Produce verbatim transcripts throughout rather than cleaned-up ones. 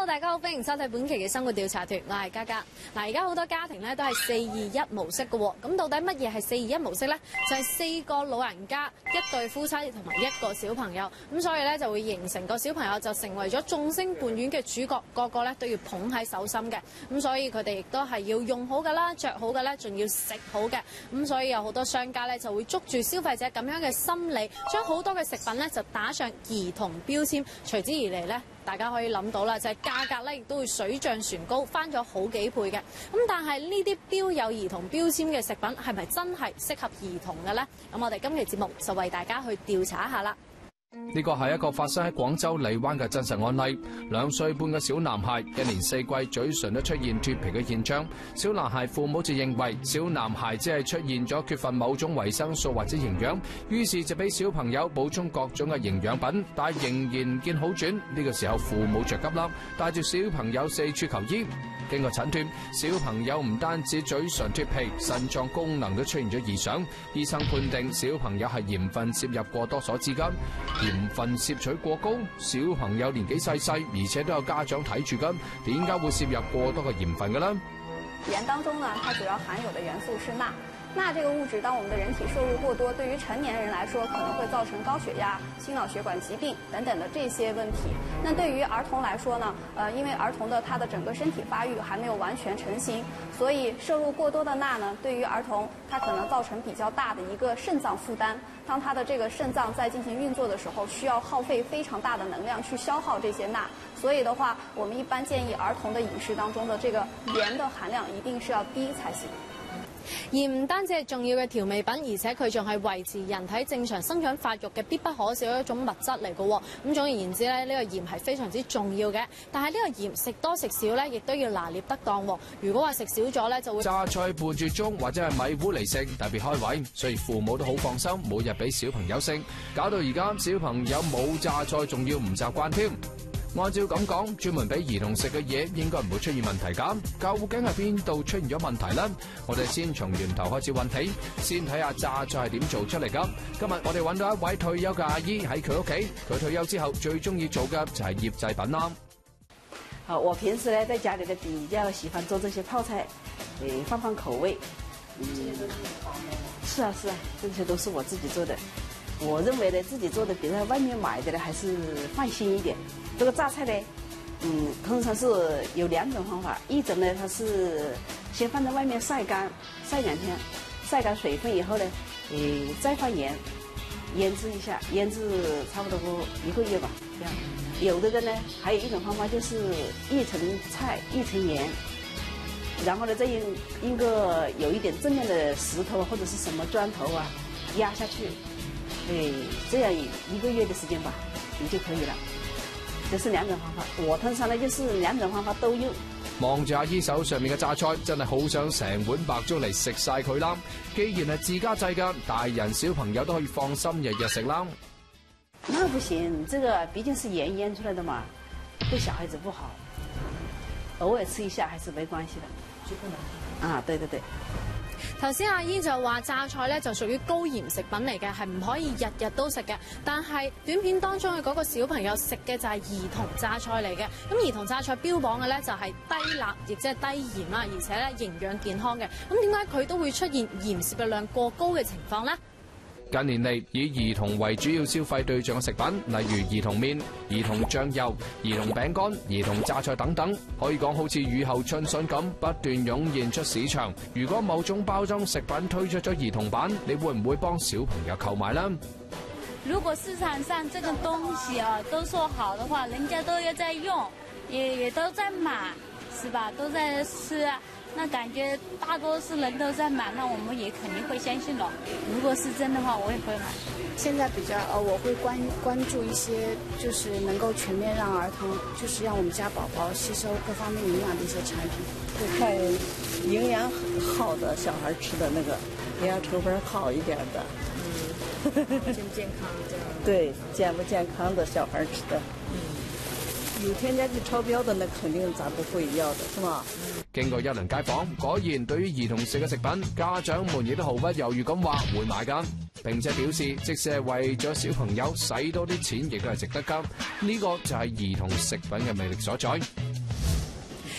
Hello， 大家好，歡迎收睇本期嘅生活調查團，我係嘉嘉。嗱，而家好多家庭咧都係四二一模式嘅喎，咁到底乜嘢係四二一模式咧？就係、是、四個老人家、一對夫妻同埋一個小朋友，咁所以咧就會形成個小朋友就成為咗眾星伴月嘅主角，個個咧都要捧喺手心嘅，咁所以佢哋亦都係要用好嘅啦、着好嘅咧，仲要食好嘅，咁所以有好多商家咧就會捉住消費者咁樣嘅心理，將好多嘅食品咧就打上兒童標籤，隨之而嚟咧。大家可以諗到啦，就係、是、價格咧，亦都會水漲船高，翻咗好幾倍嘅。咁但係呢啲標有兒童標籤嘅食品係咪真係適合兒童嘅呢？咁我哋今期節目就為大家去調查一下啦。 呢個係一個發生喺廣州荔灣嘅真實案例。兩歲半嘅小男孩，一年四季嘴唇都出現脫皮嘅現象。小男孩父母就認為小男孩只係出現咗缺乏某種維生素或者營養，於是就俾小朋友補充各種嘅營養品，但係仍然唔見好轉。呢個時候父母着急啦，帶住小朋友四處求醫。經過診斷，小朋友唔單止嘴唇脫皮，腎臟功能都出現咗異常。醫生判定小朋友係鹽分攝入過多所致㗎。鹽分攝取過高，小朋友年紀細細，而且都有家長睇住㗎，點解會攝入過多嘅鹽分嘅呢？ 鹽當中呢，它主要含有的元素是鈉。鈉這個物質，當我們的人體攝入過多，對於成年人來說，可能會造成高血壓、心腦血管疾病等等的這些問題。那對於兒童來說呢，呃，因為兒童的他的整個身體發育還沒有完全成型，所以攝入過多的鈉呢，對於兒童，它可能造成比較大的一個腎臟負擔。當他的這個腎臟在進行運作的時候，需要耗費非常大的能量去消耗這些鈉。所以的話，我們一般建議兒童的飲食當中的這個鹽的含量一定是要低才行。 鹽唔單止係重要嘅調味品，而且佢仲係維持人體正常生長發育嘅必不可少嘅一種物質嚟嘅喎。咁總而言之咧，呢個鹽係非常之重要嘅。但係呢個鹽食多食少咧，亦都要拿捏得當喎。如果話食少咗咧，就會榨菜半煮盅或者係米糊嚟食，特別開胃，所以父母都好放心，每日俾小朋友食，搞到而家小朋友冇榨菜，仲要唔習慣添。按照咁講，專門俾兒童食嘅嘢應該唔會出現問題㗎。究竟係邊度出現咗問題呢？我哋先從源頭開始揾起，先睇下榨菜係點做出嚟㗎。今日我哋揾到一位退休嘅阿姨喺佢屋企，佢退休之後最中意做嘅就係醃製品啦。 好，我平時呢在家裡呢比較喜歡做這些泡菜，誒放放口味。嗯，是啊是啊，這些都是我自己做的。我認為呢，自己做的比在外面買的呢還是放心一點。這個榨菜呢，嗯，通常是有兩種方法，一種呢，它是先放在外面曬乾，曬兩天，曬乾水分以後呢，誒再放鹽，醃製一下，醃製差不多一個月吧，這樣。有的人呢，還有一種方法就是一層菜一層鹽，然後呢，再用一個有一點正面的石頭或者是什麼磚頭啊壓下去，誒，這樣一個月的時間吧，你就可以了。這是兩種方法，我通常呢就是兩種方法都用。 望住阿姨手上面嘅榨菜，真係好想成碗白粥嚟食晒佢啦！既然係自家製㗎，大人小朋友都可以放心日日食啦。 那不行，這個畢竟是鹽醃出來的嘛，對小孩子不好。偶爾吃一下還是沒關係的。就不能啊，對對對。 頭先阿姨就話榨菜咧就屬於高鹽食品嚟嘅，係唔可以日日都食嘅。但係短片當中嘅嗰個小朋友食嘅就係兒童榨菜嚟嘅。咁兒童榨菜標榜嘅咧就係低鈉，亦即係低鹽啦，而且咧營養健康嘅。咁點解佢都會出現鹽攝入量過高嘅情況呢？ 近年嚟，以兒童為主要消費對象嘅食品，例如兒童麵、兒童醬油、兒童餅乾、兒童榨菜等等，可以講好似雨後春筍咁不斷湧現出市場。如果某種包裝食品推出咗兒童版，你會唔會幫小朋友購買呢？ 如果市場上這個東西啊都說好的話，人家都要在用，也也都在買，是吧？都在吃。那感覺大多數人都在買，那我們也肯定會相信咯。如果是真的話，我也會買。 現在比較呃，我會關關注一些，就是能夠全面讓兒童，就是讓我們家寶寶吸收各方面營養的一些產品。 會看營養好的小孩吃的那個，營養成分好一點的。嗯， 健不健康這樣？ 對，健不健康的小孩吃的。嗯，有添加劑超標的，那肯定咱不會要的，是嗎？ 經過一輪街訪，果然對於兒童食嘅食品，家長們亦都毫不猶豫咁話會買㗎，並且表示即使係為咗小朋友使多啲錢，亦都係值得㗎。呢個就係兒童食品嘅魅力所在。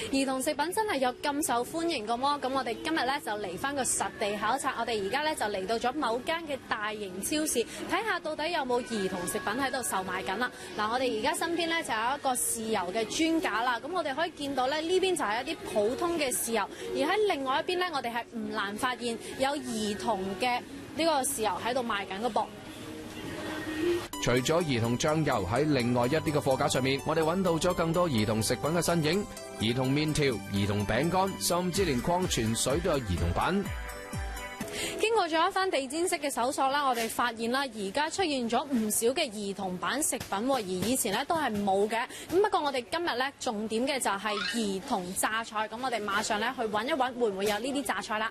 兒童食品真係有咁受歡迎嘅麼？咁我哋今日咧就嚟翻個實地考察，我哋而家咧就嚟到咗某間嘅大型超市，睇下到底有冇兒童食品喺度售賣緊啦。嗱，我哋而家身邊咧就有一個豉油嘅專架啦，咁我哋可以見到咧呢邊就係一啲普通嘅豉油，而喺另外一邊咧我哋係唔難發現有兒童嘅呢個豉油喺度賣緊嘅噃。 除咗兒童醬油，喺另外一啲嘅貨架上面，我哋揾到咗更多兒童食品嘅身影，兒童麵條、兒童餅乾，甚至連礦泉水都有兒童版。 經過咗一番地毯式嘅搜索啦，我哋發現啦，而家出現咗唔少嘅兒童版食品，而以前咧都係冇嘅。咁不過我哋今日咧重點嘅就係兒童榨菜，咁我哋馬上咧去揾一揾，會唔會有呢啲榨菜啦？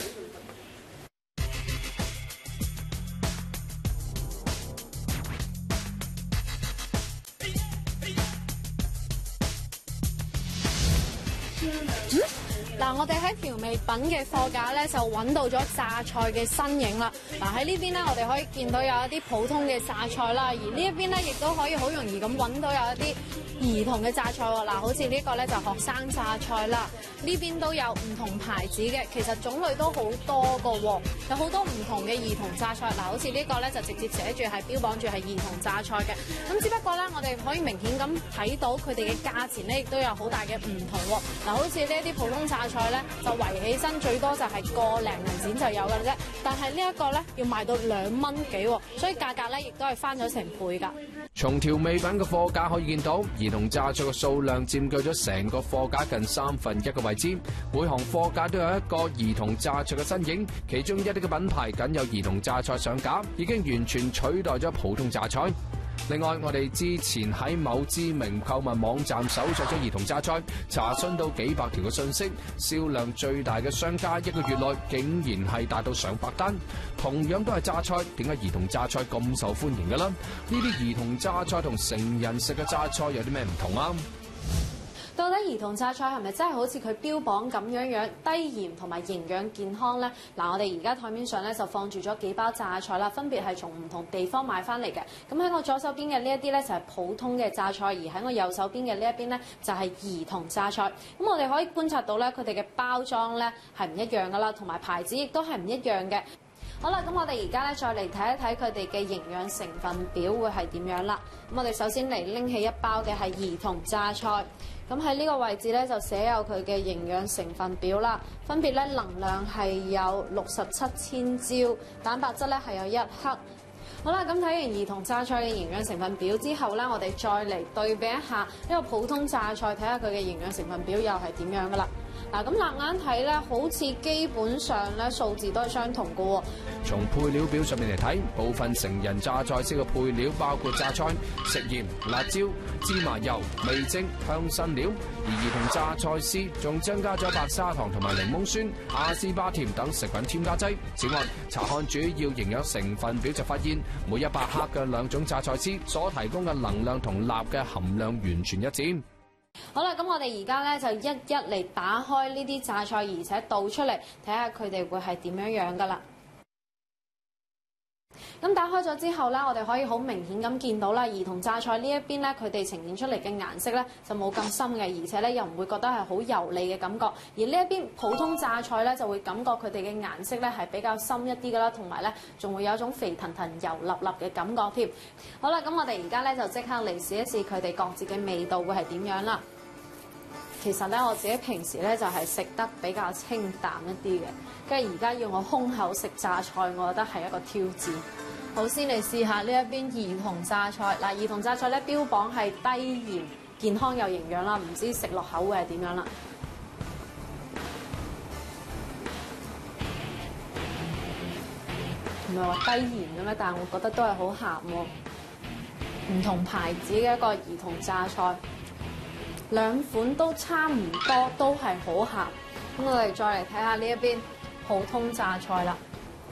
嗱，我哋喺調味品嘅貨架咧就揾到咗榨菜嘅身影啦。嗱，喺呢邊咧，我哋可以見到有一啲普通嘅榨菜啦，而呢一邊咧亦都可以好容易咁揾到有一啲兒童嘅榨菜喎。嗱，好似呢個咧就學生榨菜啦，呢邊都有唔同牌子嘅，其實種類都好多個喎，有好多唔同嘅兒童榨菜。嗱，好似呢個咧就直接寫住係標榜住係兒童榨菜嘅，咁只不過咧我哋可以明顯咁睇到佢哋嘅價錢咧亦都有好大嘅唔同喎。嗱，好似呢一啲普通榨菜咧就圍起身最多就係個零銀錢就有嘅啫，但係呢一個咧要賣到兩蚊幾喎，所以價格咧亦都係翻咗成倍㗎。 從調味品嘅貨架可以見到，兒童榨菜嘅數量佔據咗成個貨架近三分一嘅位置，每行貨架都有一個兒童榨菜嘅身影，其中一啲嘅品牌僅有兒童榨菜上架，已經完全取代咗普通榨菜。另外，我哋之前喺某知名購物網站搜索咗兒童榨菜，查詢到幾百條嘅信息，銷量最大嘅商家一個月內竟然係達到上百單。同樣都係榨菜，點解兒童榨菜咁受歡迎嘅啦？呢啲兒童榨菜同成人食嘅榨菜有啲咩唔同啊？ 到底兒童榨菜係咪真係好似佢標榜咁樣樣低鹽同埋營養健康呢？嗱，我哋而家台面上咧就放住咗幾包榨菜啦，分別係從唔同地方買翻嚟嘅。咁喺我左手邊嘅呢一啲咧就係普通嘅榨菜，而喺我右手邊嘅呢一邊咧就係兒童榨菜。咁我哋可以觀察到咧，佢哋嘅包裝咧係唔一樣噶啦，同埋牌子亦都係唔一樣嘅。好啦，咁我哋而家咧再嚟睇一睇佢哋嘅營養成分表會係點樣啦。咁我哋首先嚟拎起一包嘅係兒童榨菜。咁喺呢個位置咧就寫有佢嘅營養成分表啦，分別咧能量係有六十七千焦，蛋白質咧係有一克。好啦，咁睇完兒童榨菜嘅營養成分表之後咧，我哋再嚟對比一下呢個普通榨菜，睇下佢嘅營養成分表又係點樣噶啦。嗱，咁冷眼睇咧，好似基本上咧數字都係相同嘅喎。 從配料表上面嚟睇，部分成人榨菜式嘅配料包括榨菜、食鹽、辣椒、芝麻油、味精、香辛料，而兒童榨菜絲仲增加咗白砂糖同埋檸檬酸、阿斯巴甜等食品添加劑。此外，查看主要營養成分表就發現，每一百克嘅兩種榨菜絲所提供嘅能量同鈉嘅含量完全一致。 好啦，咁我哋而家咧就一一嚟打開呢啲榨菜，而且倒出嚟睇下佢哋會係點樣樣噶啦。咁打開咗之後咧，我哋可以好明顯咁見到啦，兒童榨菜呢一邊咧，佢哋呈現出嚟嘅顏色咧就冇咁深嘅，而且咧又唔會覺得係好油膩嘅感覺。而呢一邊普通榨菜咧就會感覺佢哋嘅顏色咧係比較深一啲噶啦，同埋咧仲會有一種肥騰騰油粒粒嘅感覺添。好啦，咁我哋而家咧就即刻嚟試一試佢哋各自嘅味道會係點樣啦。其實咧我自己平時咧就係食得比較清淡一啲嘅，跟住而家要我空口食榨菜，我覺得係一個挑戰。好，先嚟試下呢一邊兒童榨菜。嗱，兒童榨菜咧標榜係低鹽、健康有營養啦，唔知食落口會係點樣啦？唔係話低鹽嘅咩？但係我覺得都係好鹹喎。唔同牌子嘅一個兒童榨菜，兩款都差唔多，都係好鹹。咁我哋再嚟睇下呢一邊普通榨菜啦。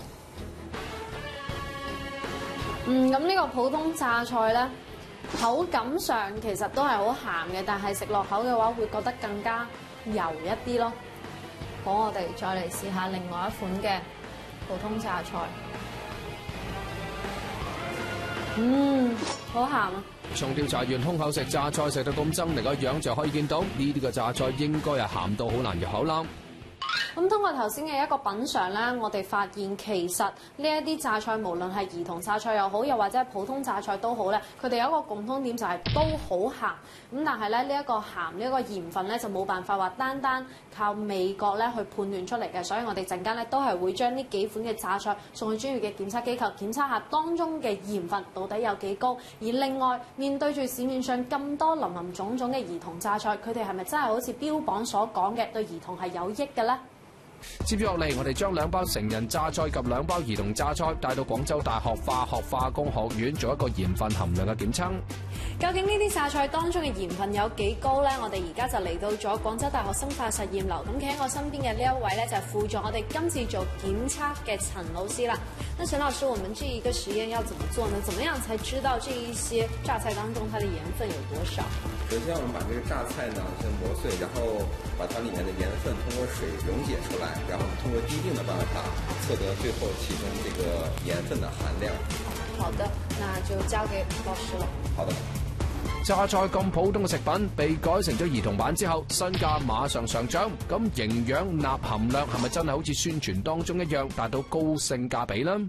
嗯，咁呢個普通榨菜咧，口感上其實都係好鹹嘅，但係食落口嘅話會覺得更加油一啲咯。好，我哋再嚟試下另外一款嘅普通榨菜。 嗯，好鹹啊！ 從調查員空口食榨菜食到咁猙獰嘅樣就可以見到，呢啲嘅榨菜應該係鹹到好難入口啦。 咁通過頭先嘅一個品嚐咧，我哋發現其實呢一啲榨菜，無論係兒童榨菜又好，又或者係普通榨菜都好咧，佢哋有一個共通點就係都好鹹。咁但係咧，呢一個鹹呢一個鹽分咧就冇辦法話單單靠味覺咧去判斷出嚟嘅，所以我哋陣間咧都係會將呢幾款嘅榨菜送去專業嘅檢測機構檢測下當中嘅鹽分到底有幾高。而另外面對住市面上咁多林林種種嘅兒童榨菜，佢哋係咪真係好似標榜所講嘅對兒童係有益嘅咧？ 接住落嚟，我哋將兩包成人榨菜及兩包兒童榨菜帶到廣州大學化學化工學院做一個鹽分含量嘅檢測。 究竟呢啲榨菜當中嘅鹽分有幾高呢？我哋而家就嚟到咗廣州大學生化實驗樓，咁企喺我身邊嘅呢一位呢，就係輔助我哋今次做檢測嘅陳老師啦。那陳老師，我們這一個實驗要怎麼做呢？怎麼樣才知道這一些榨菜當中它的鹽分有多少？ 首先，我們把這個榨菜呢先磨碎，然後把它裡面的鹽分通過水溶解出來，然後通過滴定的辦法測得最後其中這個鹽分的含量。 好的，那就交給老師了。 好的。 榨菜咁普通嘅食品被改成咗兒童版之後，身價馬上上漲。咁營養鈉含量係咪真係好似宣傳當中一樣達到高性價比呢？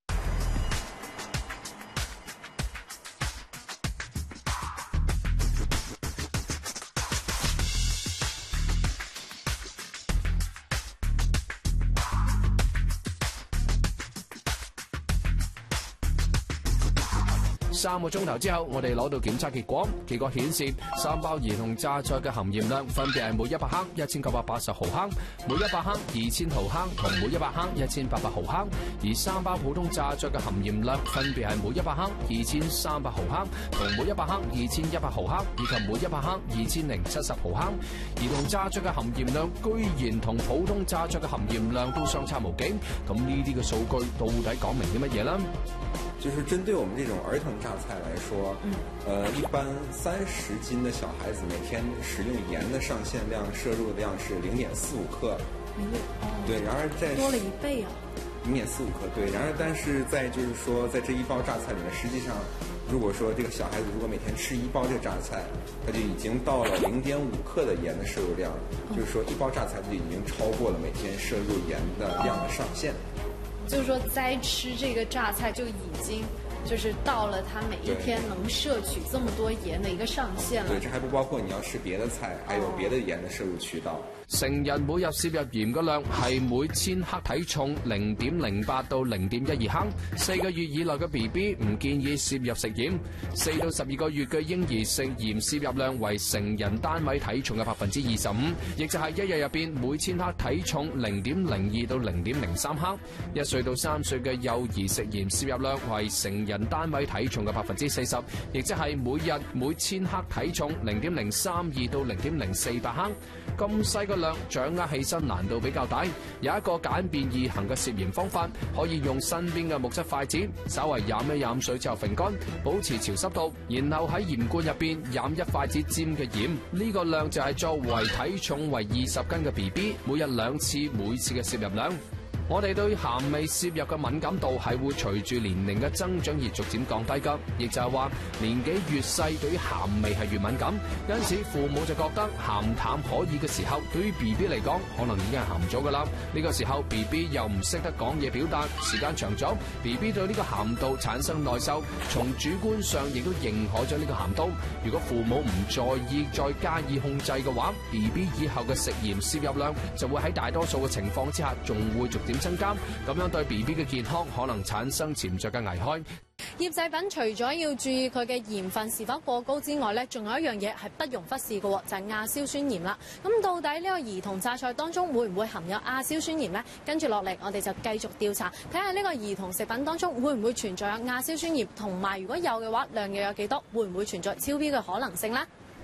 三個鐘頭之後，我哋攞到檢測結果，結果顯示三包兒童榨菜嘅含鹽量分別係每一百克一千九百八十毫克、每一百克二千毫克同每一百克一千八百毫克，而三包普通榨菜嘅含鹽量分別係每一百克二千三百毫克同每一百克二千一百毫克，以及每一百克二千零七十毫克。兒童榨菜嘅含鹽量居然同普通榨菜嘅含鹽量都相差無幾，咁呢啲嘅數據到底講明啲乜嘢呢？ 就是針對我們這種兒童榨菜來說，嗯，呃，一般三十斤的小孩子每天食用鹽的上限量攝入量是零點四五克， 嗯， 對，然而在多了一倍啊， 零點四五克，對，然而但是在就是說在這一包榨菜裡面，實際上如果說這個小孩子如果每天吃一包這個榨菜，他就已經到了零點五克的鹽的攝入量，嗯，就是說一包榨菜就已經超過了每天攝入鹽的量的上限。 就是說，齋吃這個榨菜就已經就是到了他每一天能攝取這麼多鹽的一個上限了。 對，這還不包括你要吃別的菜，還有別的鹽的攝入渠道。 成人每日攝入鹽嘅量係每千克體重零點零八到零點一二克。四個月以內嘅 B B 唔建議攝入食鹽。四到十二個月嘅嬰兒食鹽攝入量為成人單位體重嘅百分之二十五，亦就係一日入邊每千克體重零點零二到零點零三克。一歲到三歲嘅幼兒食鹽攝入量為成人單位體重嘅百分之四十，亦即係每日每千克體重零點零三二到零點零四百克。咁細個量掌握起身難度比較大，有一個簡便易行嘅攝鹽方法，可以用身邊嘅木質筷子，稍為飲一飲水之後揈乾，保持潮濕度，然後喺鹽罐入邊飲一筷子尖嘅鹽，呢個量就係作為體重為二十斤嘅 B B 每日兩次每次嘅攝入量。我哋對鹹味攝入嘅敏感度係會隨住年齡嘅增長而逐漸降低㗎，亦就係話年紀越細對於鹹味係越敏感，因此父母就覺得鹹淡可以嘅時候，對於 B B 嚟講可能已經係鹹咗㗎啦。呢個時候 B B 又唔識得講嘢表達，時間長咗 B B 對呢個鹹度產生內疚，從主觀上亦都認可咗呢個鹹度。如果父母唔在意再加以控制嘅話， B B 以後嘅食鹽攝入量就會喺大多數嘅情況之下仲會逐漸增加，咁樣對 B B 嘅健康可能產生潛在嘅危害。 醃製品除咗要注意佢嘅鹽分是否過高之外咧，仲有一樣嘢係不容忽視嘅，就係亞硝酸鹽啦。咁到底呢個兒童榨菜當中會唔會含有亞硝酸鹽呢？跟住落嚟，我哋就繼續調查，睇下呢個兒童食品當中會唔會存在有亞硝酸鹽，同埋如果有嘅話，量又有幾多，會唔會存在超標嘅可能性呢？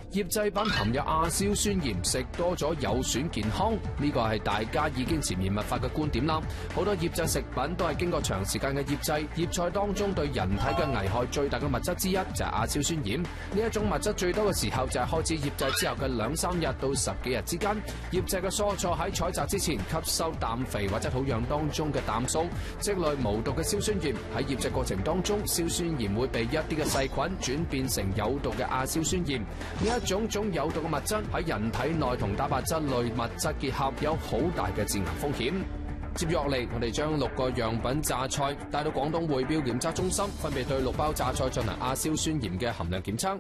醃製品含有亞硝酸鹽，食多咗有損健康，呢個係大家已經潛移默化嘅觀點啦。好多醃製食品都係經過長時間嘅醃製，醃菜當中對人體嘅危害最大嘅物質之一就係亞硝酸鹽。呢一種物質最多嘅時候就係開始醃製之後嘅兩三日到十幾日之間。醃製嘅蔬菜喺採摘之前吸收氮肥或者土壤當中嘅氮素，積累無毒嘅硝酸鹽。喺醃製過程當中，硝酸鹽會被一啲嘅細菌轉變成有毒嘅亞硝酸鹽。呢一種種有毒嘅物質喺人體內同蛋白質類物質結合，有好大嘅致癌風險。接落嚟，我哋將六個樣品榨菜帶到廣東匯標檢測中心，分別對六包榨菜進行亞硝酸鹽嘅含量檢測。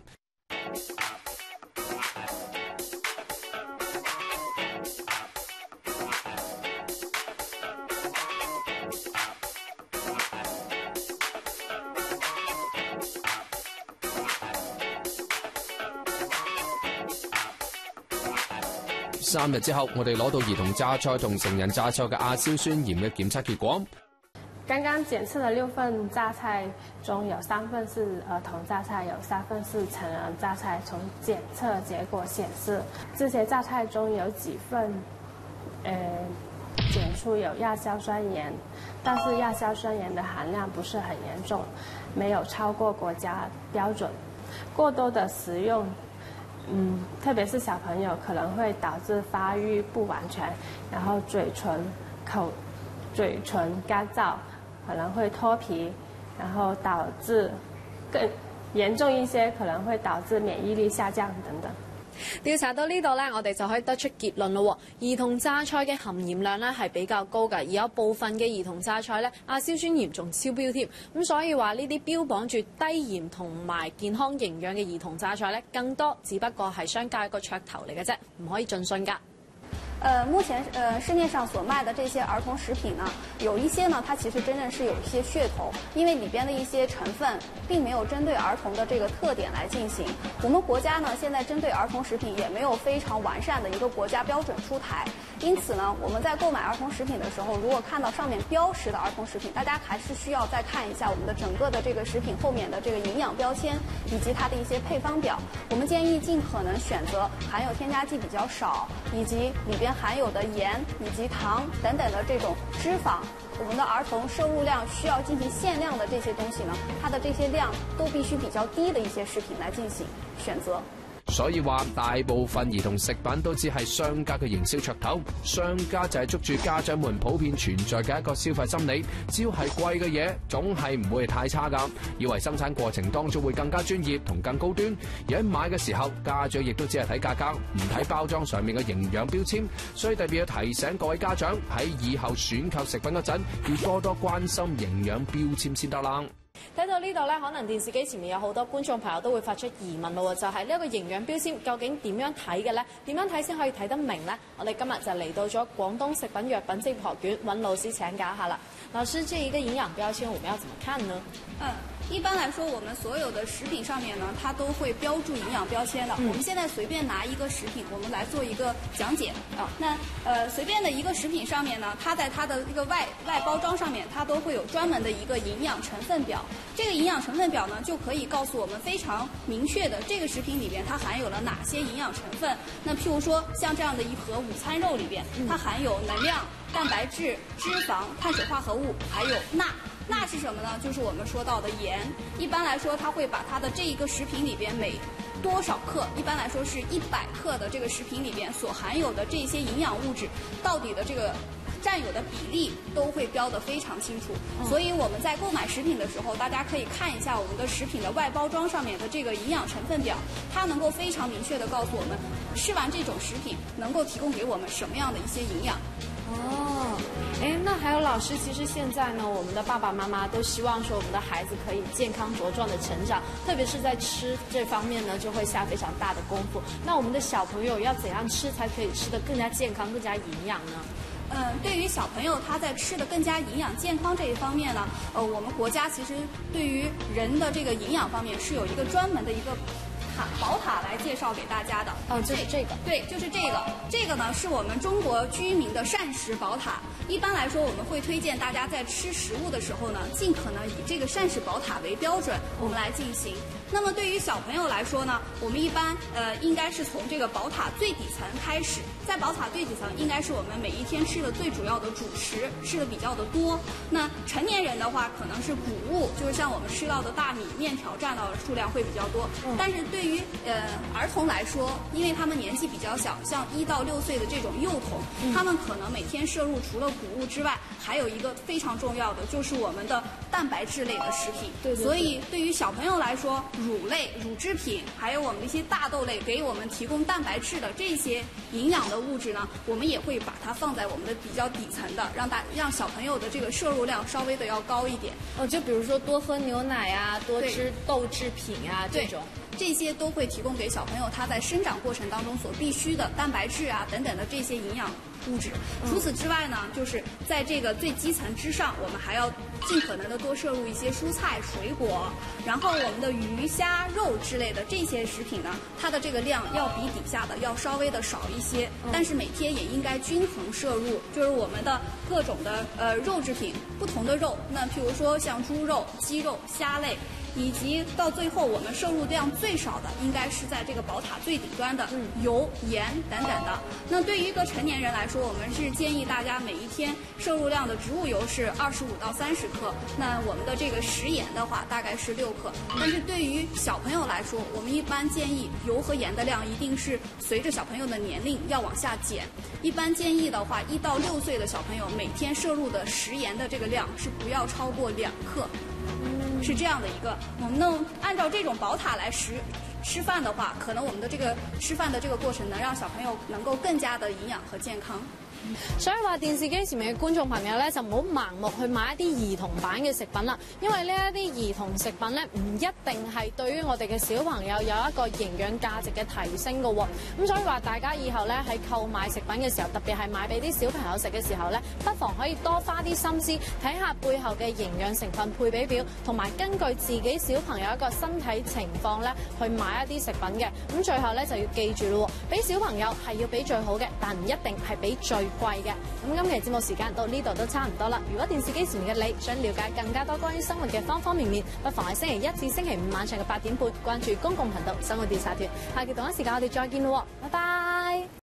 三日之後，我哋攞到兒童榨菜同成人榨菜嘅亞硝酸鹽嘅檢測結果。 剛剛檢測的六份榨菜中有三份是兒童榨菜，有三份是成人榨菜。從檢測結果顯示，這些榨菜中有幾份，呃，檢出有亞硝酸鹽，但是亞硝酸鹽的含量不是很嚴重，沒有超過國家標準。過多的食用。嗯，特別是小朋友可能會導致發育不完全，然後嘴唇、口、嘴唇乾燥，可能會脫皮，然後導致更嚴重一些，可能會導致免疫力下降等等。 調查到呢度咧，我哋就可以得出結論咯。兒童榨菜嘅含鹽量咧係比較高㗎，而有部分嘅兒童榨菜咧亞硝酸鹽仲超標添。咁所以話呢啲標榜住低鹽同埋健康營養嘅兒童榨菜咧，更多只不過係商家一個噱頭嚟嘅啫，唔可以盡信㗎。 呃，目前呃市面上所賣的這些兒童食品呢，有一些呢，它其實真正是有一些噱頭，因為裏邊的一些成分並沒有針對兒童的這個特點來進行。我們國家呢，現在針對兒童食品也沒有非常完善的一個國家標準出台，因此呢，我們在購買兒童食品的時候，如果看到上面標識的兒童食品，大家還是需要再看一下我們的整個的這個食品後面的這個營養標籤以及它的一些配方表。我們建議盡可能選擇含有添加劑比較少，以及裏邊含有的鹽以及糖等等的這種脂肪，我們的兒童攝入量需要進行限量的這些東西呢，它的這些量都必須比較低的一些食品來進行選擇。 所以話大部分兒童食品都只係商家嘅營銷噱頭，商家就係捉住家長們普遍存在嘅一個消費心理，只要係貴嘅嘢，總係唔會係太差㗎，以為生產過程當中會更加專業同更高端，而喺買嘅時候，家長亦都只係睇價格，唔睇包裝上面嘅營養標籤，所以特別要提醒各位家長喺以後選購食品嗰陣，要多多關心營養標籤先得啦。 睇到呢度咧，可能電視機前面有好多觀眾朋友都會發出疑問咯，就係呢一個營養標籤究竟點樣睇嘅咧？點樣睇先可以睇得明咧？我哋今日就嚟到咗廣東食品藥品職業學院揾老師請教一下啦。老師，這一個營養標籤我們要怎麼看呢？ 嗯。一般來說，我們所有的食品上面呢，它都會標注營養標籤的。嗯、我們現在隨便拿一個食品，我們來做一個講解啊。那呃，隨便的一個食品上面呢，它在它的一個外外包裝上面，它都會有專門的一個營養成分表。這個營養成分表呢，就可以告訴我們非常明確的這個食品裏邊它含有了哪些營養成分。那譬如說，像這樣的一盒午餐肉裏邊，它含有能量、蛋白質、脂肪、碳水化合物，還有鈉。鈉是什麼呢？就是我們說到的鹽。一般來說，它會把它的這一個食品裏邊每多少克，一般來說是一百克的這個食品裏邊所含有的這些營養物質，到底的這個佔有的比例都會標得非常清楚。所以我們在購買食品的時候，大家可以看一下我們的食品的外包裝上面的這個營養成分表，它能夠非常明確地告訴我們，吃完這種食品能夠提供給我們什麼樣的一些營養。 哦，哎，那還有老師，其實現在呢，我們的爸爸媽媽都希望說我們的孩子可以健康茁壯的成長，特別是在吃這方面呢，就會下非常大的功夫。那我們的小朋友要怎樣吃才可以吃得更加健康、更加營養呢？ 嗯，對於小朋友他在吃的更加營養健康這一方面呢，呃，我們國家其實對於人的這個營養方面是有一個專門的一個寶塔來介紹給大家的。 哦，就是這個。 對，就是這個。這個呢是我們中國居民的膳食寶塔。一般來說，我們會推薦大家在吃食物的時候呢，盡可能以這個膳食寶塔為標準，我們來進行。 那么对于小朋友来说呢，我们一般呃应该是从这个宝塔最底层开始，在宝塔最底层应该是我们每一天吃的最主要的主食，吃的比较的多。那成年人的话，可能是谷物，就是像我们吃到的大米、面条占到的数量会比较多。嗯、但是对于呃儿童来说，因为他们年纪比较小，像一到六岁的这种幼童，嗯、他们可能每天摄入除了谷物之外，还有一个非常重要的就是我们的蛋白质类的食品。 对对对。 所以对于小朋友来说，乳类、乳制品，还有我们的一些大豆类，给我们提供蛋白质的这些营养的物质呢，我们也会把它放在我们的比较底层的，让大让小朋友的这个摄入量稍微的要高一点。 哦，就比如说多喝牛奶啊，多吃豆制品啊这种。 这些都会提供给小朋友他在生长过程当中所必需的蛋白质啊等等的这些营养物质。除此之外呢，就是在这个最基层之上，我们还要尽可能的多摄入一些蔬菜、水果，然后我们的鱼、虾、肉之类的这些食品呢，它的这个量要比底下的要稍微的少一些，但是每天也应该均衡摄入，就是我们的各种的呃肉制品，不同的肉，那譬如说像猪肉、鸡肉、虾类。以及到最后我们摄入量最少的应该是在这个宝塔最底端的油、盐等等的。那对于一个成年人来说，我们是建议大家每一天摄入量的植物油是二十五到三十克，那我们的这个食盐的话大概是六克。但是对于小朋友来说，我们一般建议油和盐的量一定是随着小朋友的年龄要往下减。一般建议的话，一到六岁的小朋友每天摄入的食盐的这个量是不要超过两克。是这样的一个，我们能按照这种宝塔来食吃饭的话，可能我们的这个吃饭的这个过程能让小朋友能够更加的營養和健康。 所以話電視機前面嘅觀眾朋友咧，就唔好盲目去買一啲兒童版嘅食品啦，因為呢一啲兒童食品咧，唔一定係對於我哋嘅小朋友有一個營養價值嘅提升嘅喎。咁所以話大家以後咧喺購買食品嘅時候，特別係買俾啲小朋友食嘅時候咧，不妨可以多花啲心思睇下背後嘅營養成分配比表，同埋根據自己小朋友一個身體情況咧去買一啲食品嘅。咁最後咧就要記住咯，俾小朋友係要俾最好嘅，但唔一定係俾最貴嘅。咁今期節目時間到呢度都差唔多啦。如果電視機前面嘅你想了解更加多關於生活嘅方方面面，不妨喺星期一至星期五晚上嘅八點半關注公共頻道生活調查團。下期同一時間我哋再見咯，拜拜。